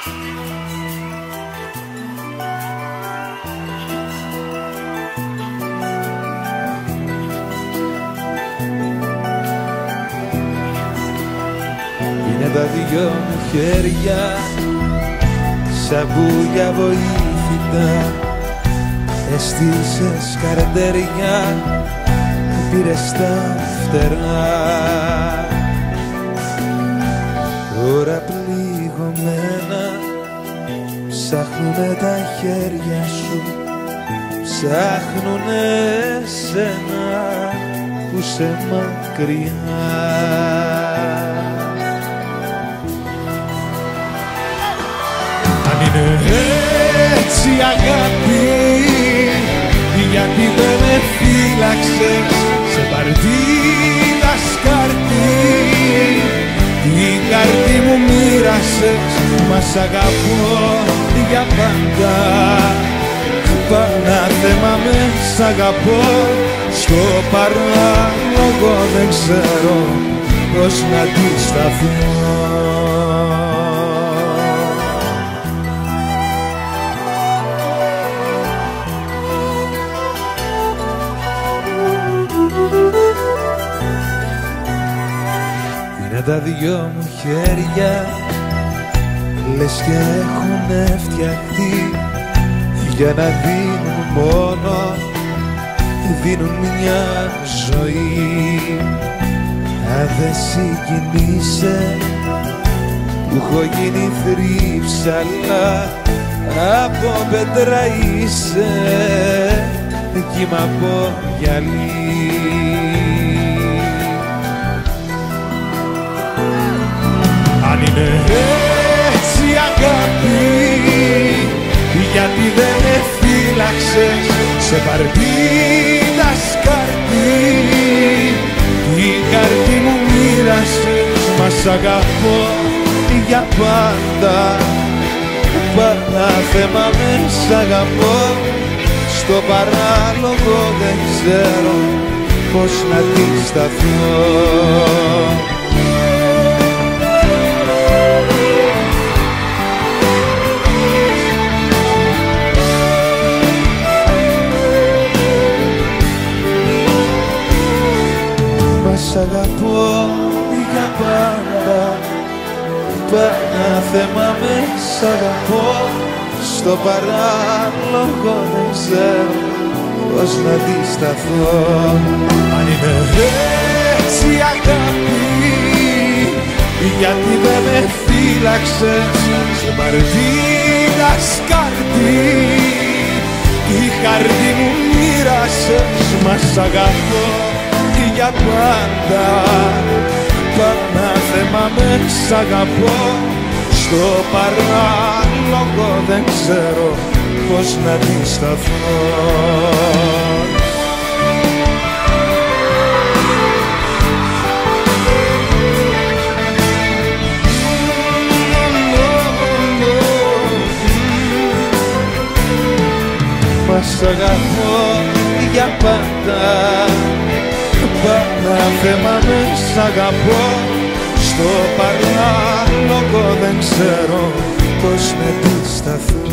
Είναι τα δυο μου χέρια σαν μπουλιά βοήθητα, έστησες καρτεριά, πήρες τα φτερά. Τώρα πληγωμένα ψάχνουνε τα χέρια σου, ψάχνουνε εσένα που σε μακριά. Αν είναι έτσι αγάπη, γιατί δεν με φύλαξες σε παρτίδα σκάρτη, την κάρτη μου μοίρασες, μα σ' αγαπώ για πάντα. Πανάθεμα με σ' αγαπώ, στο παράλογο δεν ξέρω πώς να αντισταθώ. Είναι τα δυο μου χέρια, λες και έχουνε φτιαχτεί για να δίνουν μόνο, δίνουν μια ζωή. Αν δεν συγκινείσαι που έχω γίνει θρύψαλα, από πέτρα είσαι κύμα από γυαλί. Αν είναι έτσι αγάπη, γιατί δεν με φύλαξες σε παρτίδα σκάρτη, την καρδί μου μοίρασες, μα σ' αγαπώ για πάντα. Πανάθεμα με σ' αγαπώ, στο παράλογο δεν ξέρω πώς να αντισταθώ. Σ' αγαπώ για πάντα, πανάθεμα με σ' αγαπώ, στο παράλογο δεν ξέρω πώς να αντισταθώ. Αν είναι έτσι αγάπη, γιατί δεν με φύλαξες σε παρτίδα σκάρτη, τη χαρτί μου μοίρασες, μα σ' αγαπώ για πάντα. Πανάθεμα με σ' αγαπώ, στο παράλογο δεν ξέρω πώς να αντισταθώ. Μα σ' αγαπώ για πάντα. Πανάθεμα με σ' αγαπώ, στο παράλογο δεν ξέρω πώς να αντισταθώ.